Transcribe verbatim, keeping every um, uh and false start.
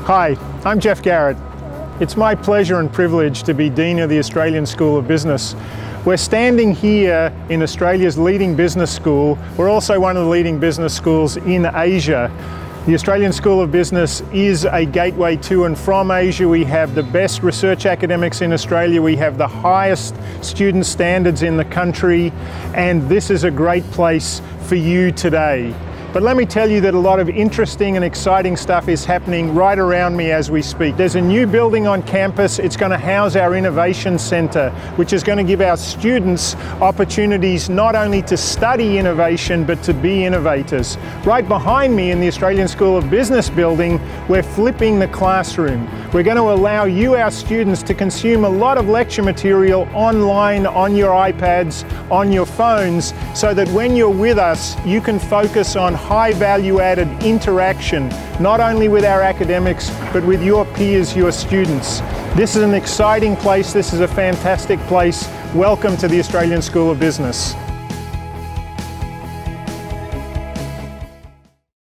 Hi, I'm Geoff Garrett. It's my pleasure and privilege to be Dean of the Australian School of Business. We're standing here in Australia's leading business school. We're also one of the leading business schools in Asia. The Australian School of Business is a gateway to and from Asia. We have the best research academics in Australia. We have the highest student standards in the country, and this is a great place for you today. But let me tell you that a lot of interesting and exciting stuff is happening right around me as we speak. There's a new building on campus. It's going to house our Innovation Centre, which is going to give our students opportunities not only to study innovation, but to be innovators. Right behind me in the Australian School of Business building, we're flipping the classroom. We're going to allow you, our students, to consume a lot of lecture material online, on your iPads, on your phones, so that when you're with us, you can focus on high value added interaction, not only with our academics, but with your peers, your students. This is an exciting place. This is a fantastic place. Welcome to the Australian School of Business.